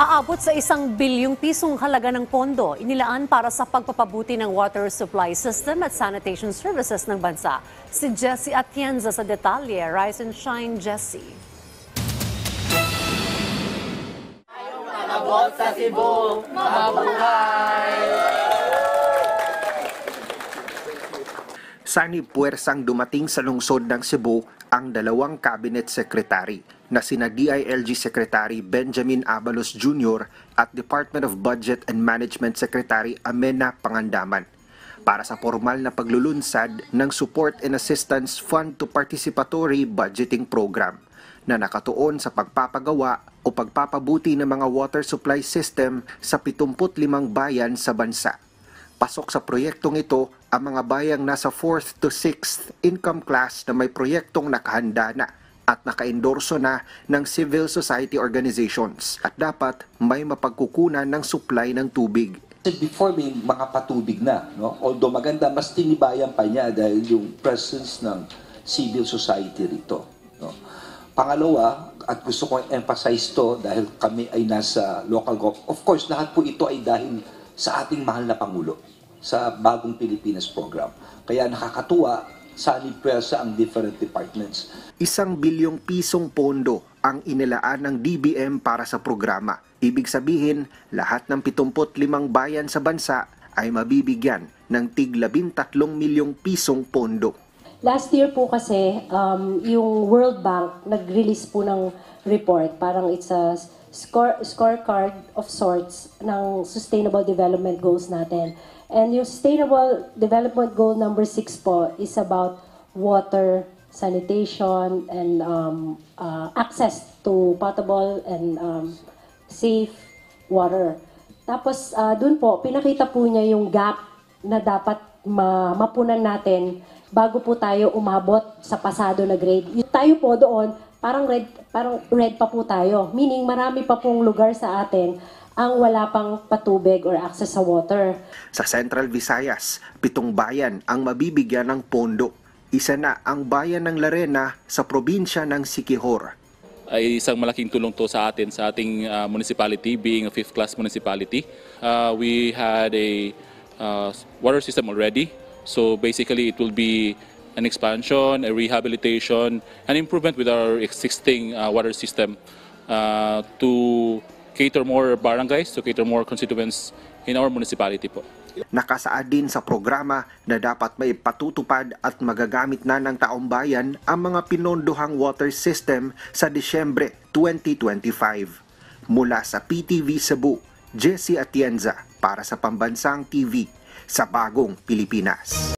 Aabot sa 1 bilyong pisong halaga ng pondo inilaan para sa pagpapabuti ng water supply system at sanitation services ng bansa. Si Jessie Atienza sa detalye. Rise and shine, Jessie. Abot sa Cebu, mabuhay! Sani-puwersang dumating sa lungsod ng Cebu ang dalawang cabinet secretary na sina DILG Secretary Benjamin Abalos Jr. at Department of Budget and Management Secretary Amena Pangandaman para sa formal na paglulunsad ng Support and Assistance Fund to Participatory Budgeting Program na nakatuon sa pagpapagawa o pagpapabuti ng mga water supply system sa 75 bayan sa bansa. Pasok sa proyektong ito ang mga bayang nasa 4th to 6th income class na may proyektong nakahanda na at naka-endorso na ng civil society organizations at dapat may mapagkukunan ng supply ng tubig. Before may mga patubig na, no? Although maganda, mas tinibayan pa niya dahil yung presence ng civil society rito. No? Pangalawa, at gusto ko emphasize to dahil kami ay nasa local government. Of course, lahat po ito ay dahil sa ating mahal na Pangulo sa Bagong Pilipinas program. Kaya nakakatuwa, sani-puwersa ang different departments. 1 bilyong pisong pondo ang inilaan ng DBM para sa programa. Ibig sabihin, lahat ng 75 bayan sa bansa ay mabibigyan ng tig 13 milyong pisong pondo. Last year po kasi, yung World Bank nag-release po ng report. Parang it's a scorecard of sorts ng Sustainable Development Goals natin. And yung Sustainable Development Goal number 6 po is about water, sanitation, and access to potable and safe water. Tapos dun po, pinakita po niya yung gap na dapat mapunan natin bago po tayo umabot sa pasado na grade. Tayo po doon, parang red pa po tayo. Meaning marami pa pong lugar sa atin ang wala pang patubig or access sa water. Sa Central Visayas, 7 bayan ang mabibigyan ng pondo. Isa na ang bayan ng Larena sa probinsya ng Siquijor. Ay isang malaking tulong to sa atin, sa ating municipality, being a 5th class municipality. We had a water system already. So basically it will be an expansion, a rehabilitation, an improvement with our existing water system to cater more barangays, to cater more constituents in our municipality po. Nakasaad din sa programa na dapat may patutupad at magagamit na ng taong bayan ang mga pinondohang water system sa Disyembre 2025. Mula sa PTV Cebu, Jessie Atienza para sa Pambansang TV sa Bagong Pilipinas.